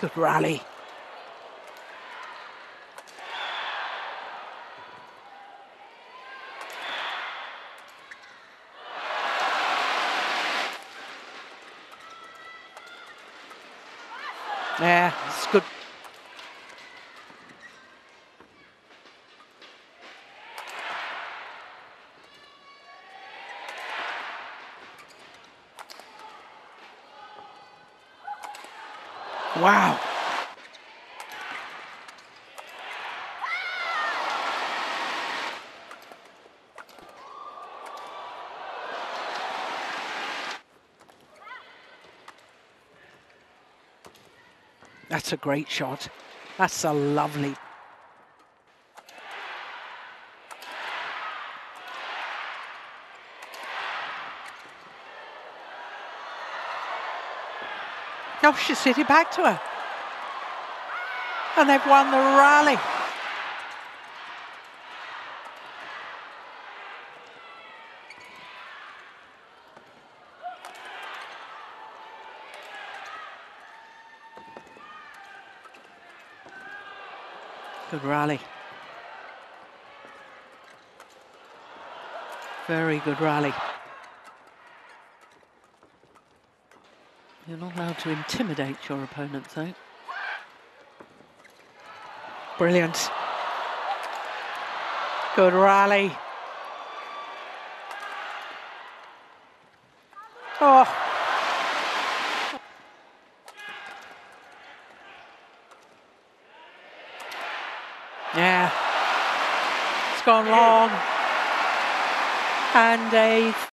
Good rally. Yeah, it's good. Wow. That's a great shot. That's a lovely. No, she's hit it back to her. And they've won the rally. Good rally. Very good rally. You're not allowed to intimidate your opponent, though. Brilliant. Good rally. Oh. Yeah. It's gone long. And a